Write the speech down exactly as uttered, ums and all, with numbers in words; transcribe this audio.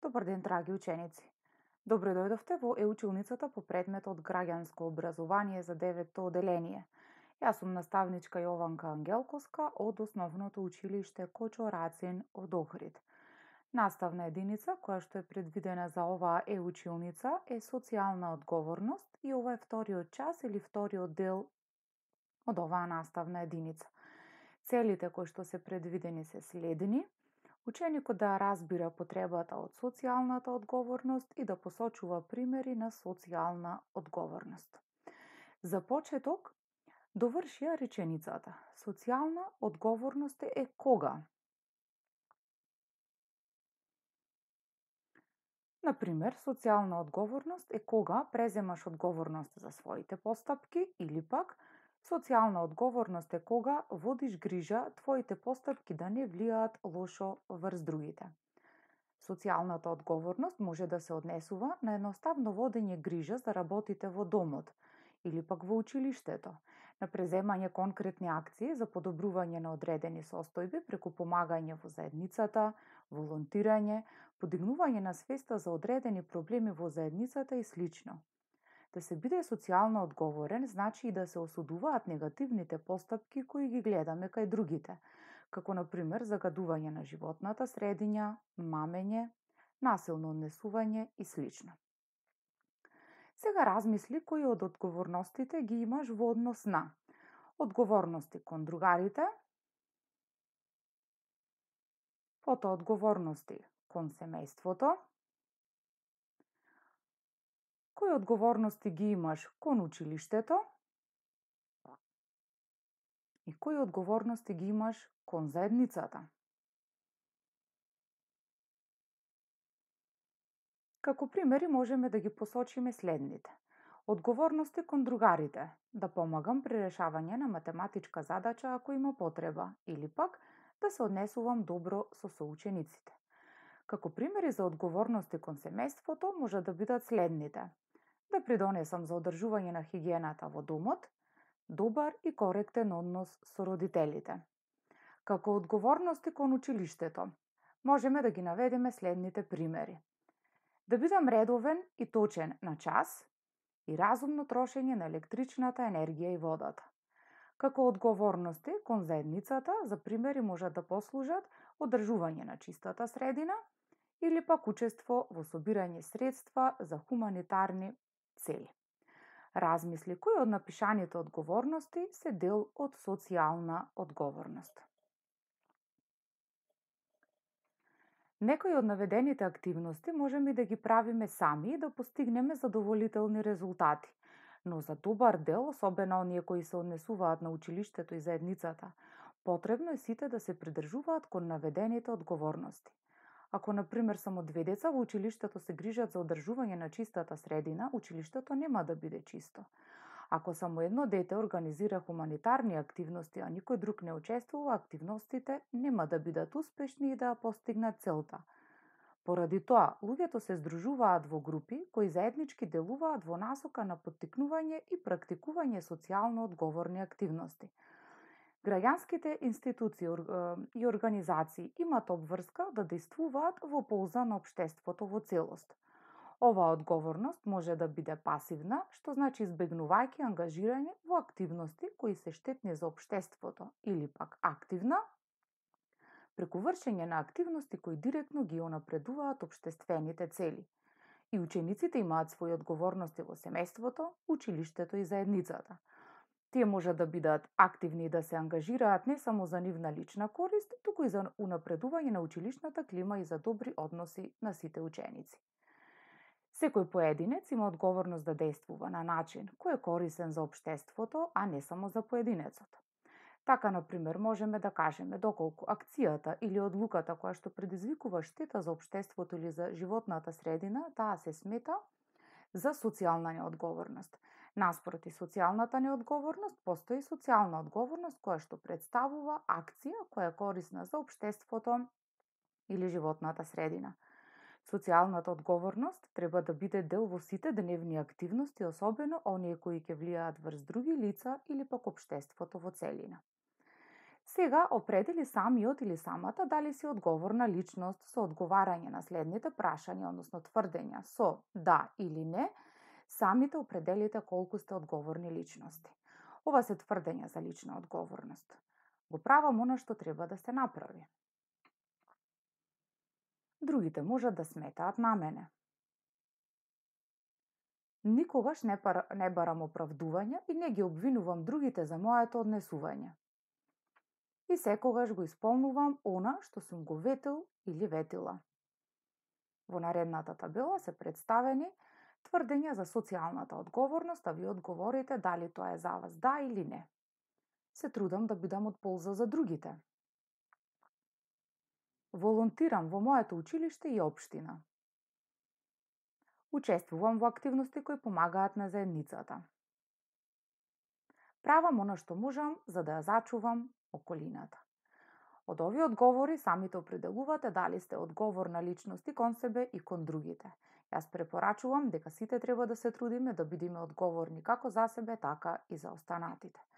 Добар ден, драги ученици! Добре дојдовте во е-училницата по предметот Граѓанско образование за девето оделение. Јас сум наставничка Јованка Ангелковска од Основното училиште Кочо Рацин од Охрид. Наставна единица која што е предвидена за оваа е-училница е социјална одговорност и ова е вториот час или вториот дел од оваа наставна единица. Целите кои што се предвидени се следни: ученикот да разбира потребата од социјалната одговорност и да посочува примери на социјална одговорност. За почеток, доврши ја реченицата. Социјална одговорност е кога? Например, социјална одговорност е кога преземаш одговорност за своите постапки или пак социјална одговорност е кога водиш грижа твоите постапки да не влијаат лошо врз другите. Социјалната одговорност може да се однесува на едноставно водење грижа за работите во домот или пак во училиштето, на преземање конкретни акции за подобрување на одредени состојби преку помагање во заедницата, волонтирање, подигнување на свеста за одредени проблеми во заедницата и слично. Да се биде социјално одговорен значи и да се осудуваат негативните постапки кои ги гледаме кај другите, како на пример загадување на животната средина, мамење, насилно однесување и слично. Сега размисли кои од одговорностите ги имаш во однос на одговорности кон другарите, потоа одговорности кон семејството, кои одговорности ги имаш кон училиштето и кои одговорности ги имаш кон заедницата. Како примери можеме да ги посочиме следните. Одговорности кон другарите, да помагам при решавање на математичка задача ако има потреба, или пак да се однесувам добро со соучениците. Како примери за одговорности кон семејството може да бидат следните: да придонесам за одржување на хигиената во домот, добар и коректен однос со родителите. Како одговорности кон училиштето, можеме да ги наведеме следните примери: да бидам редовен и точен на час и разумно трошење на електричната енергија и водата. Како одговорности кон заедницата, за примери можат да послужат одржување на чистата средина или пак учество во собирање средства за хуманитарни цели. Размисли кои од напишаните одговорности се дел од социјална одговорност. Некои од наведените активности можеме да ги правиме сами и да постигнеме задоволителни резултати, но за добар дел, особено оние кои се однесуваат на училиштето и заедницата, потребно е сите да се придржуваат кон наведените одговорности. Ако, например, само две деца во училиштето се грижат за одржување на чистата средина, училиштето нема да биде чисто. Ако само едно дете организира хуманитарни активности, а никој друг не учествува, активностите нема да бидат успешни и да постигнат целта. Поради тоа, луѓето се здружуваат во групи кои заеднички делуваат во насока на поттикнување и практикување социјално одговорни активности. Граѓанските институции и организации имат обврска да действуваат во полза на општеството во целост. Оваа одговорност може да биде пасивна, што значи избегнувајќи ангажирање во активности кои се штетни за општеството, или пак активна, преку вршење на активности кои директно ги унапредуваат општествените цели. И учениците имаат своји одговорности во семејството, училиштето и заедницата. Тие може да бидат активни и да се ангажираат не само за нивна лична корист, туку и за унапредување на училишната клима и за добри односи на сите ученици. Секој поединец има одговорност да действува на начин кој е корисен за општеството, а не само за поединецот. Така, например, можеме да кажеме доколку акцијата или одлуката која што предизвикува штета за општеството или за животната средина, таа се смета за социјална неодговорност. Наспроти социјалната неодговорност, постои социјална одговорност која што представува акција која е корисна за општеството или животната средина. Социјалната одговорност треба да биде дел во сите дневни активности, особено оние кои ќе влијаат врз други лица или пак општеството во целина. Сега определи самиот или самата дали си одговорна личност со одговарање на следните прашања, односно тврдења со да или не, самите определите колку сте одговорни личности. Ова се тврдења за лична одговорност. Го правам она што треба да се направи. Другите можат да сметаат на мене. Никогаш не, пар... не барам оправдување и не ги обвинувам другите за моето однесување. И секогаш го исполнувам она што сум го ветил или ветила. Во наредната табела се представени тврдења за социјалната одговорност, а ви одговорите дали тоа е за вас да или не. Се трудам да бидам од полза за другите. Волонтирам во моето училиште и општина. Учествувам во активности кои помагаат на заедницата. Правам она што можам за да ја зачувам околината. Од овие одговори самите определувате дали сте одговорна личност и кон себе и кон другите. Јас препорачувам дека сите треба да се трудиме да бидеме одговорни како за себе, така и за останатите.